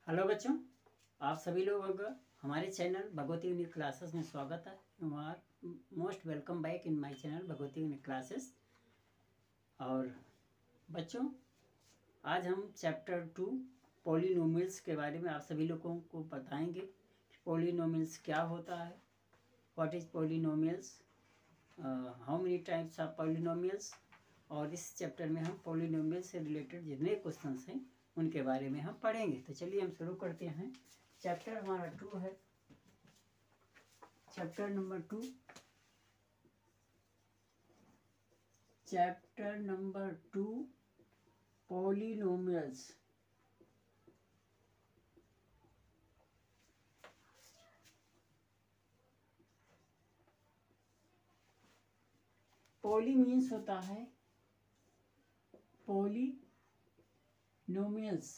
Hello बच्चों, आप सभी लोगों का हमारे चैनल भगवती यूनिक क्लासेस में स्वागत है। You are most welcome back in my channel Bhagwati unique classes. और बच्चों, आज हम चैप्टर 2 पॉलिनोमियल्स के बारे में आप सभी लोगों को बताएंगे कि पॉलिनोमियल्स क्या होता है, what is polynomials, how many types of polynomials. और इस चैप्टर में हम पॉलिनोमियल्स से रिलेटेड जितने क्वेश्चंस हैं उनके बारे में हम पढ़ेंगे। तो चलिए हम शुरू करते हैं। चैप्टर हमारा 2 है, chapter number 2। Chapter number 2 polynomials. Poly means होता है पॉलिनोमियल्स,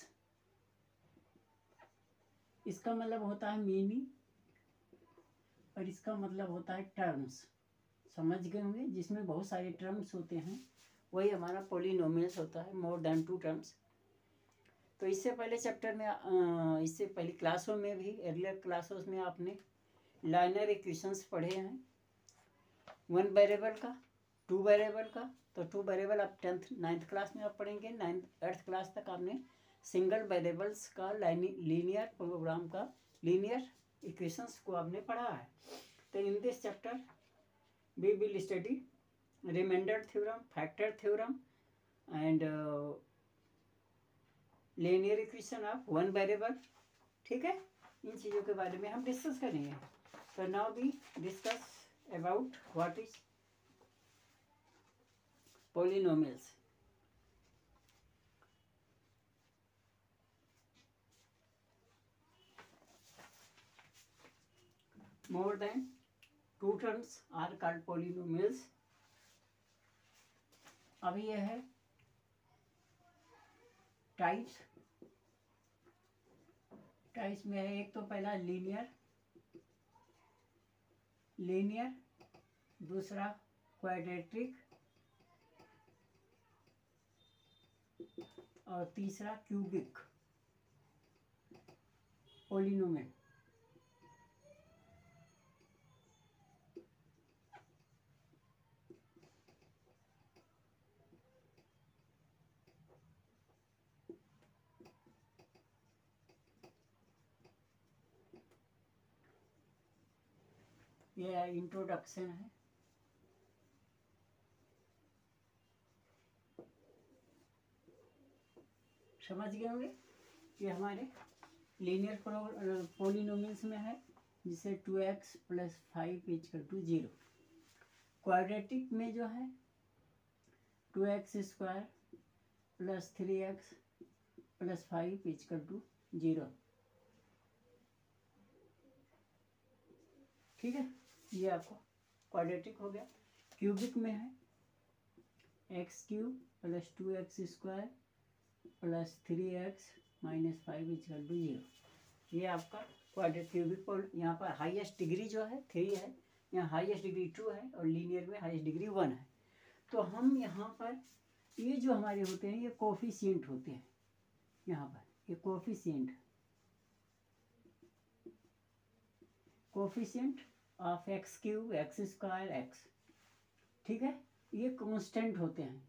इसका मतलब होता है मीनिंग और इसका मतलब होता है टर्म्स। समझ गए होंगे, जिसमें बहुत सारे टर्म्स होते हैं वही हमारा पॉलिनोमियल्स होता है, मोर देन 2 टर्म्स। तो इससे पहले चैप्टर में इससे पहले क्लासों में भी, अर्लियर क्लासों में आपने लाइनर इक्वेशंस पढ़े हैं, 1 वेरिएबल का, 2 वेरिएबल का। तो 2 वेरिएबल आप 10th 9th क्लास में आप पढ़ेंगे। 8th क्लास तक आपने सिंगल वेरिएबल्स का लीनियर प्रोग्राम का लीनियर इक्वेशंस को आपने पढ़ा है। तो in this chapter we will study reminder theorem, factor theorem and linear equation of 1 variable. ठीक है, इन चीज़ों के बारे में हम डिस्कस करेंगे। तो now we discuss about what is polynomials. More than 2 terms are called polynomials. अब ये है टाइप्स। टाइप्स में है एक तो पहला लीनियर, दूसरा क्वाड्रेटिक और तीसरा क्यूबिक पॉलिनोमियल। ये इंट्रोडक्शन है। समझ गए होंगे, ये हमारे लीनियर पॉलिनोमियल्स में है, जिसे 2x + 5 = 0। क्वाड्रेटिक में जो है 2x² + 3x + 5 = 0। ठीक है, ये आपको क्वाड्रेटिक हो गया। क्यूबिक में है x³ + 2x² + 3x - 5 = 0। ये आपका क्वाड्रेटिक क्यूबिक। यहाँ पर हाईएस्ट डिग्री जो है 3 है, यहाँ हाईएस्ट डिग्री 2 है और लीनियर में हाईएस्ट डिग्री 1 है। तो हम यहाँ पर ये जो हमारे होते हैं ये कोफिशिएंट होते हैं। यहाँ पर ये coefficient of x³ x² x। ठीक है, ये कांस्टेंट होते हैं।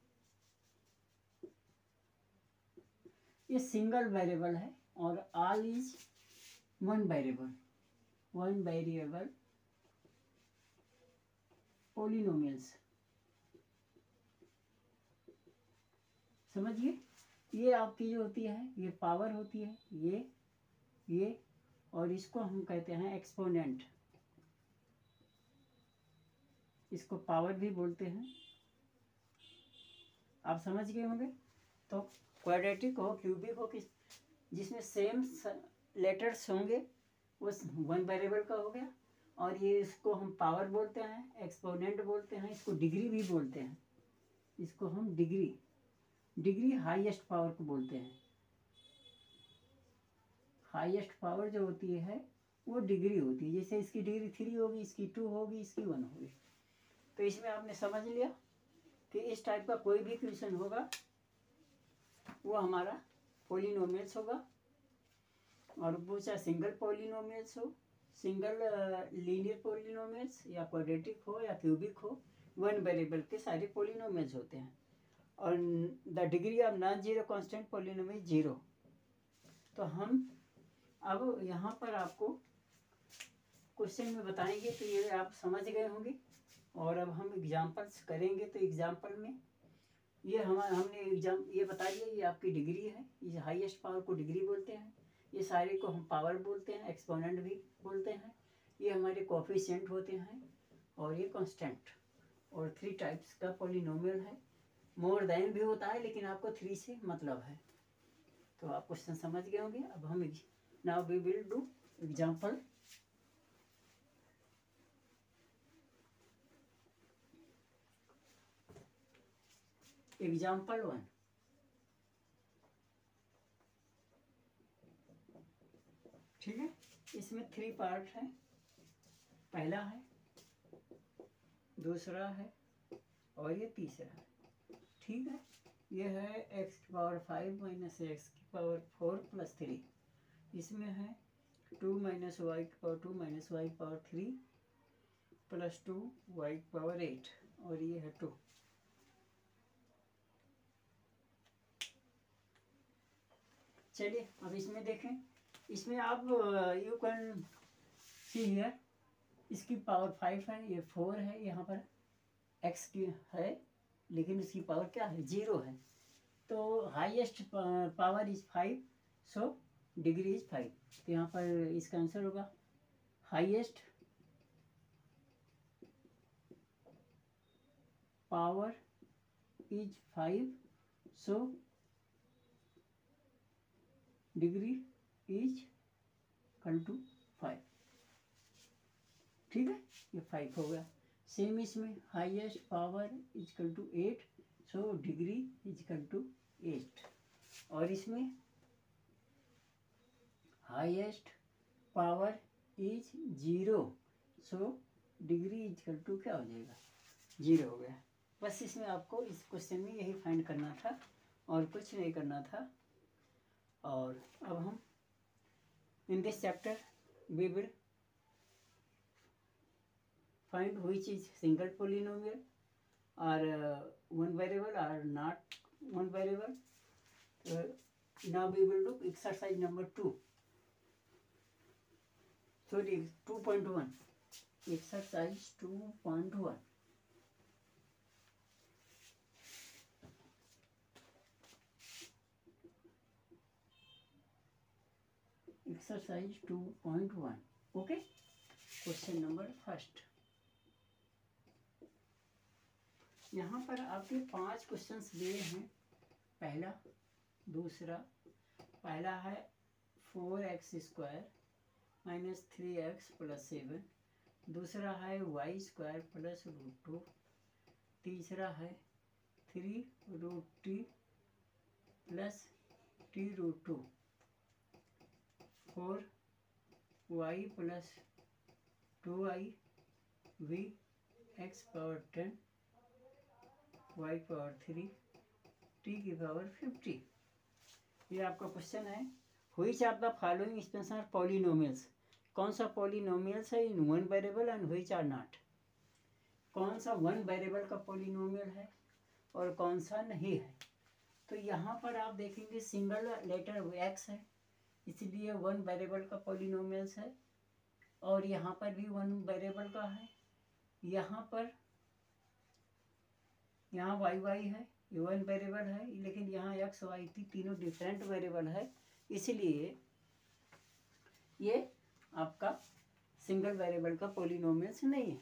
ये सिंगल वेरिएबल है और ऑल इज 1 वेरिएबल पॉलिनोमियल्स। समझिए, ये आपकी जो होती है ये पावर होती है, ये और इसको हम कहते हैं एक्सपोनेंट। इसको पावर भी बोलते हैं, आप समझ गए होंगे। तो क्वाड्रेटिक हो, क्यूबिक हो, जिसमें सेम लेटर्स होंगे, वो 1 वेरिएबल का हो गया। और ये इसको हम पावर बोलते हैं, एक्सपोनेंट बोलते हैं, इसको डिग्री भी बोलते हैं। इसको हम डिग्री हाईएस्ट पावर को बोलते हैं। हाईएस्ट पावर जो होती है वो डिग्री होती है। जैसे इसकी डिग्री 3 होगी, इसकी 2 होगी, इसकी 1 होगी। तो इसमें आपने समझ लिया कि इस टाइप का कोई भी क्वेश्चन होगा वो हमारा पॉलिनोमियल्स होगा। और वो चाहे सिंगल पॉलिनोमियल्स हो, सिंगल लीनियर पॉलिनोमियल्स, या क्वाड्रेटिक हो या क्यूबिक हो, वन वेरिएबल के सारे पॉलिनोमियल्स होते हैं। और the degree of non zero constant polynomial zero. तो हम अब यहाँ पर आपको क्वेश्चन में बताएंगे, तो ये आप समझ गए होंगे। और अब हम एग्जांपल्स करेंगे। तो एग्जांपल में ये हमने एग्जाम ये बता दिया, ये आपकी डिग्री है, ये हाईएस्ट पावर को डिग्री बोलते हैं, ये सारे को हम पावर बोलते हैं, एक्सपोनेंट भी बोलते हैं, ये हमारे कोफिशिएंट होते हैं, और ये कांस्टेंट। और 3 टाइप्स का पॉलिनोमियल है। मोर देन भी होता है, लेकिन आपको 3 से मतलब है। तो आप क्वेश्चन समझ गए होंगे। अब हम now we will do example. Example 1। ठीक है, इसमें 3 पार्ट हैं। पहला है, दूसरा है, और ये तीसरा है। ठीक है, ये है x की पावर 5 माइनस एक्स की पावर 4 प्लस 3। इसमें है 2 माइनस वाई की पावर 2 माइनस वाई की पावर 3 प्लस 2 वाई की पावर 8, और ये है 2। चलिए अब इसमें देखें। इसमें आप यू कैन सी हियर, इसकी पावर 5 है, ये 4 है, यहाँ पर x की है, लेकिन इसकी पावर क्या है, 0 है। तो highest power is 5, so degree is 5। तो यहाँ पर इसका आंसर होगा highest power is 5, so degree is equal to 5। ठीक है, ये 5 हो गया। सेम इसमें highest power is equal to 8, so degree is equal to 8। और इसमें highest power is 0, so degree is equal to क्या हो जाएगा, 0 हो गया। बस इसमें आपको इस क्वेश्चन में यही फाइंड करना था, और कुछ नहीं करना था। और अब हम in this chapter we will find which is single polynomial, or one variable, or not one variable. Now we will do exercise number 2. Sorry, 2.1. Exercise 2.1. Exercise 2.1. Okay. Question number first. यहाँ पर आपके 5 क्वेश्चंस दिए हैं। पहला, दूसरा, पहला है 4x² minus 3x plus 7, दूसरा है y² प्लस √2, तीसरा है 3√t plus t√2, 4y plus 2i v x power 10 y power 3 t की पावर 50। ये आपका क्वेश्चन है। Which of the following expression are polynomials. कौन सा पॉलिनोमियल्स है in one variable and which are not. कौन सा वन वेरिएबल का पॉलिनोमियल है और कौन सा नहीं है। तो यहाँ पर आप देखेंगे सिंगल लेटर x है, इसलिए वन वेरिएबल का पॉलिनोमियल्स है। और यहाँ पर भी वन वेरिएबल का है। यहाँ y है, ये वन वेरिएबल है, लेकिन यहाँ x y तीनों डिफरेंट वेरिएबल है, इसलिए ये आपका सिंगल वेरिएबल का पॉलिनोमियल्स नहीं है।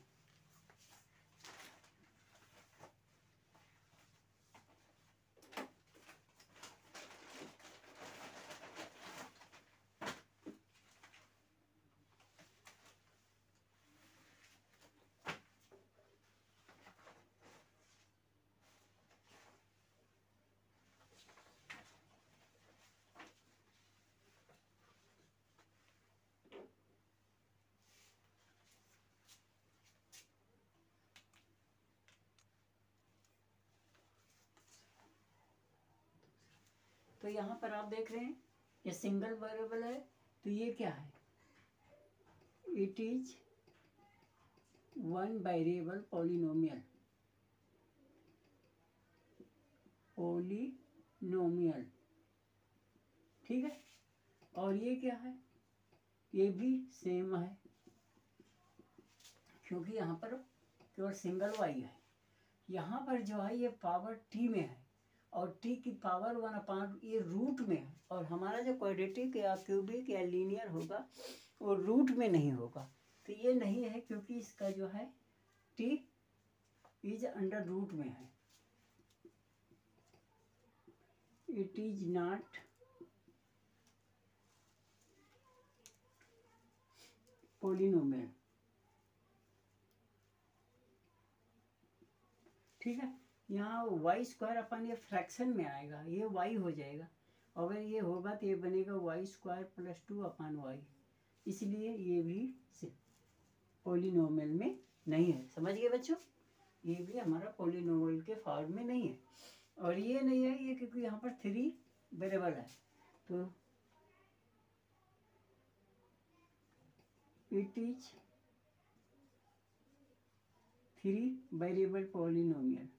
तो यहाँ पर आप देख रहे हैं ये सिंगल वेरिएबल है, तो ये क्या है, it is one variable polynomial, polynomial, ठीक है। और ये क्या है, ये भी सेम है, क्योंकि यहाँ पर केवल सिंगल वाई है। यहाँ पर जो है ये पावर टी में है, और टी की पावर 1/, ये रूट में है। और हमारा जो क्वाड्रेटिक या क्यूबिक या लीनियर होगा वो रूट में नहीं होगा, तो ये नहीं है, क्योंकि इसका जो है टी इज अंडर रूट में है। इट इज नॉट पॉलिनोमियल, ठीक है। यहाँ y² ये फ्रैक्शन में आएगा, ये y हो जाएगा, और अगर ये होगा तो ये बनेगा y² + 2/y, इसलिए ये भी पॉलिनोमियल में नहीं है। समझ गए बच्चों, ये भी हमारा पॉलिनोमियल के फॉर्म में नहीं है। और ये नहीं है, ये क्योंकि यहाँ पर 3 वेरिएबल है, तो it is 3 variable polynomial.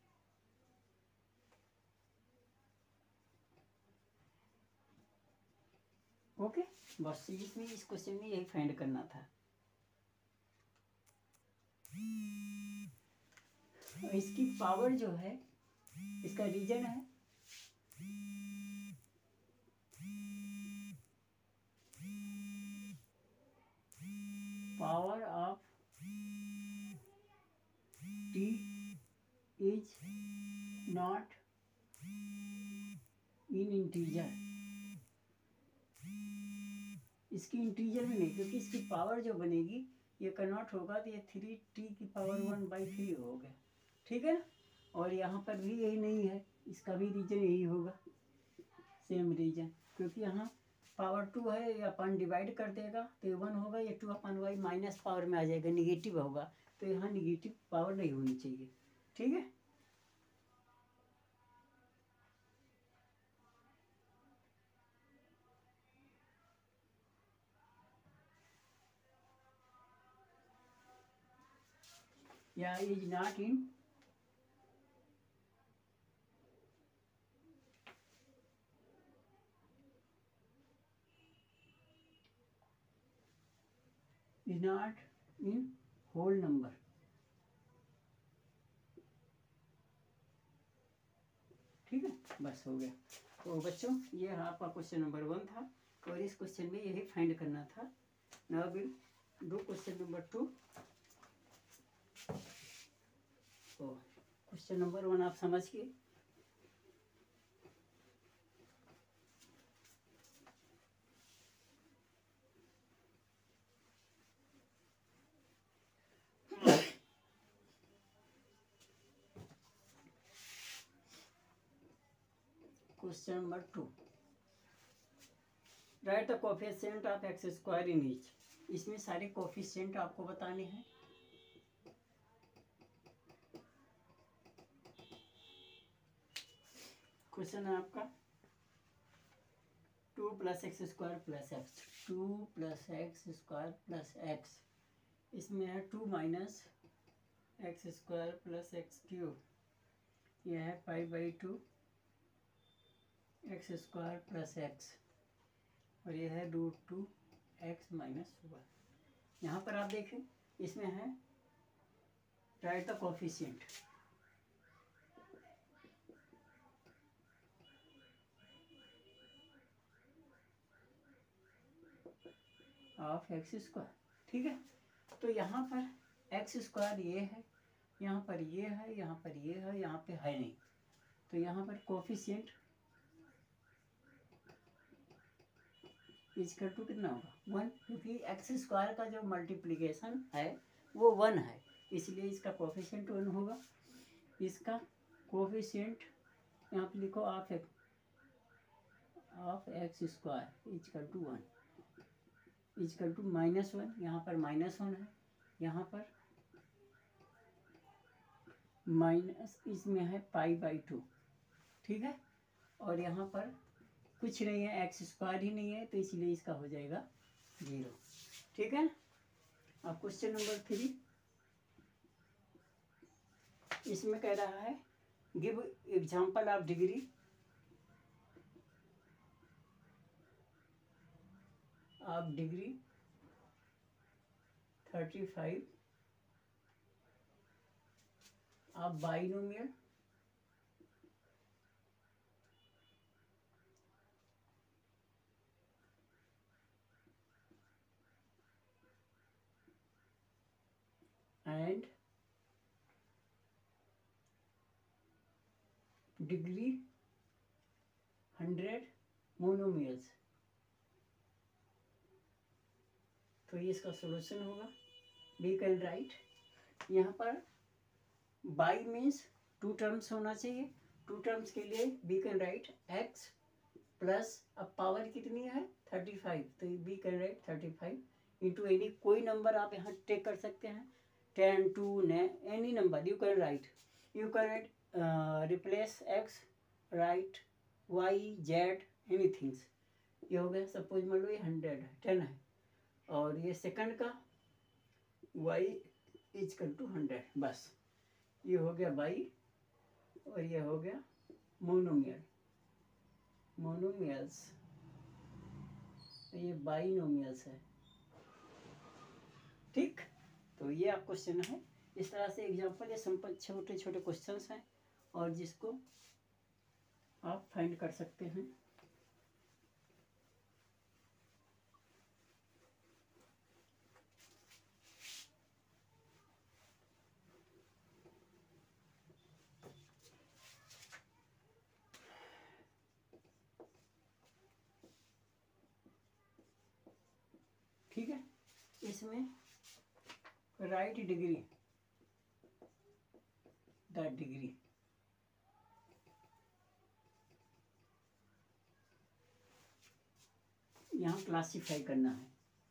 Okay, बस इसमें इस क्वेश्चन में यही फाइंड करना था। इसकी पावर जो है, इसका रीजन है power of T is not in integer, इसकी इंटीजर में नहीं, क्योंकि इसकी पावर जो बनेगी ये कन्वर्ट होगा तो ये 3t⁻⁴ हो गया, ठीक है ना। और यहाँ पर भी यही नहीं है, इसका भी रीजन यही होगा, सेम रीजन, क्योंकि यहाँ पावर 2 है, ये अपन डिवाइड कर देगा तो ये 1 होगा, ये 2/y माइनस पावर में आ जाएगा, निगेटिव होगा, तो यहाँ निगेटिव पावर नहीं होनी चाहिए, ठीक है। या is not in whole number, ठीक है। बस हो गया। तो बच्चों ये आपका क्वेश्चन नंबर 1 था, और इस क्वेश्चन में यही फाइंड करना था। Now will do question number 2। तो क्वेश्चन नंबर 1 आप समझ गए। Question number 2, write the coefficient of x² in each. इसमें सारे कोफिशिएंट आपको बताने हैं। क्वेश्चन है आपका 2 + x² + x, 2 + x² + x, इसमें है 2 - x² + x³, यह है π/2 x² + x, और यह है √2 x - 1। यहाँ पर आप देखें, इसमें है right the coefficient of x², ठीक है। तो यहाँ पर x² ये है, यहाँ पर ये है, यहाँ पर ये है, यहाँ पे है नहीं, तो यहाँ पर कोफिशिएंट इक्वल टू कितना होगा 1, क्योंकि x² का जो मल्टीप्लिकेशन है वो 1 है, इसलिए इसका कोफिशिएंट 1 होगा। इसका कोफिशिएंट यहाँ पे लिखो of x² equal to 1 equal to -1, यहाँ पर -1 है, यहाँ पर माइनस इसमें है π/2, ठीक है। और यहाँ पर कुछ नहीं है, एक्स स्क्वायर ही नहीं है, तो इसलिए इसका हो जाएगा 0। ठीक है। अब क्वेश्चन नंबर 3, इसमें कह रहा है give example of degree of degree 35 of binomial and degree 100 monomials. तो ये इसका सॉल्यूशन होगा। वी कैन राइट, यहाँ पर बाई मीन्स 2 टर्म्स होना चाहिए। 2 टर्म्स के लिए we can write x plus, अब पावर कितनी है 35, तो we can write 35 into any कोई नंबर आप यहाँ टेक कर सकते हैं, 10, 2, any number you can write. You can write replace x, write y, z, anythings. ये हो गया। सपोज मान लो ये 10 है, और ये सेकंड का y इजकल टू 100, बस ये हो गया बाई, और ये हो गया मोनोमियल, मोनोमियल्स, ये बाइनोमियल्स है। ठीक, तो ये आप क्वेश्चन है। इस तरह से एग्जांपल, ये सिंपल छोटे छोटे क्वेश्चंस हैं, और जिसको आप फाइंड कर सकते हैं। ठीक है, इसमें राइट डिग्री, द डिग्री, यहाँ क्लासिफाई करना है,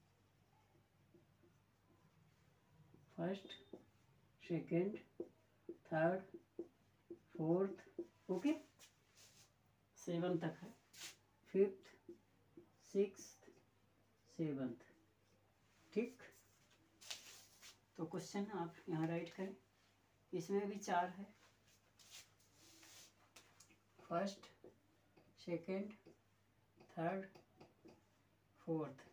first, second, third, fourth, okay, 7 तक है, 5th, 6th, 7th। ठीक, तो क्वेश्चन आप यहाँ राइट करें। इसमें भी 4 है, फर्स्ट, सेकेंड, थर्ड, फोर्थ।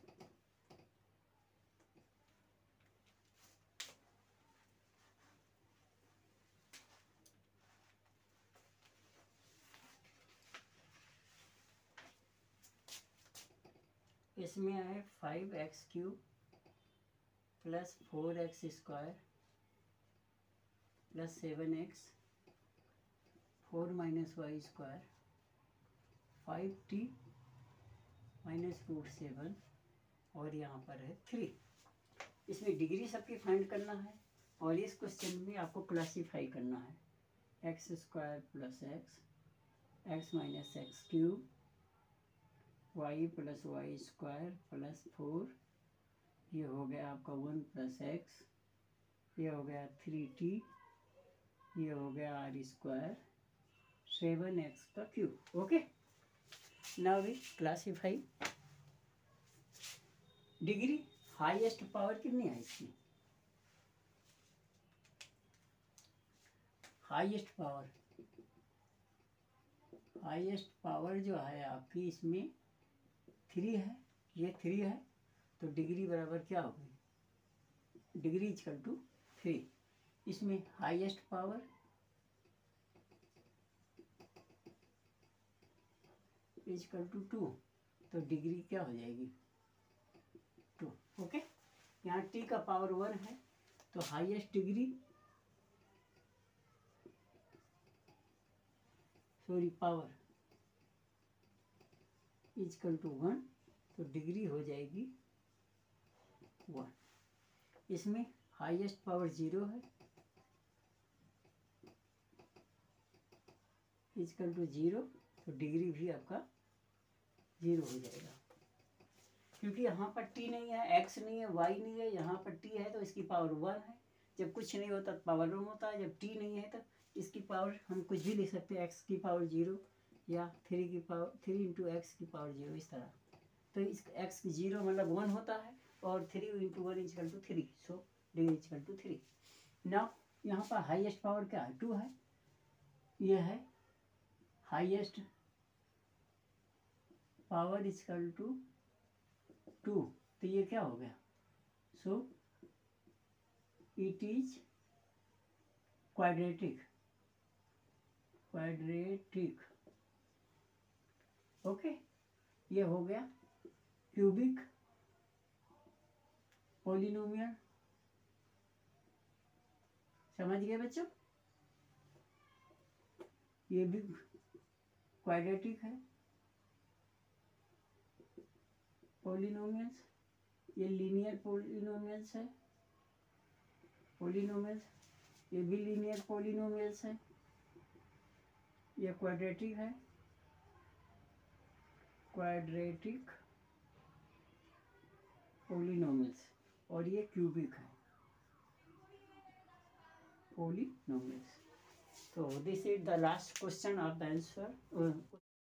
इसमें है 5x³ plus 4x² plus 7x 4 - y², 5t -√7, और यहाँ पर है 3। इसमें डिग्री सबकी फाइंड करना है, और इस क्वेश्चन में आपको क्लासीफाई करना है, x² plus x, x - x³, y plus y² plus 4, ये हो गया आपका 1 प्लस x, ये हो गया 3t, ये हो गया r², 7x³। Okay, now we classify degree. Highest power कितनी है इसकी? हाईएस्ट पावर जो है आपकी, इसमें 3 है, ये 3 है, तो डिग्री बराबर क्या होगी? Degree equal to 3। इसमें हाईएस्ट पावर इक्वल टू 2, तो डिग्री क्या हो जाएगी? 2। ओके, यहाँ t का पावर 1 है, तो highest degree, sorry power equal to 1, तो डिग्री हो जाएगी 1। इसमें हाईएस्ट पावर 0 है, इक्वल टू 0, तो डिग्री भी आपका 0 हो जाएगा। क्योंकि यहाँ पर t नहीं है, x नहीं है, y नहीं है, यहाँ पर t है, तो इसकी पावर 1 है। जब कुछ नहीं होता तो पावर 1 होता है, जब t नहीं है तो इसकी पावर हम कुछ भी लिख सकते हैं, x की पावर 0, या 3 की पावर 3 इंटू एक्स की पावर 0 इस तरह। तो इस एक्स की 0 मतलब 1 होता है और 3 into 1 equal to 3, so d equal to 3। Now यहाँ पर हाईएस्ट पावर क्या है, 2 है, ये है हाईएस्ट पावर इजकल टू 2, तो ये क्या हो गया, so it is quadratic, okay. ये हो गया क्यूबिक पॉलिनोमियल, समझ गए बच्चों, ये भी क्वाड्रेटिक है पॉलिनोमियल्स, ये लीनियर पॉलिनोमियल्स है, ये भी लीनियर पॉलिनोमियल्स है, ये क्वाड्रेटिक है, क्वाड्रेटिक पॉलिनोमियल्स, और ये क्यूबिक है polynomials. So this is the last question of the answer.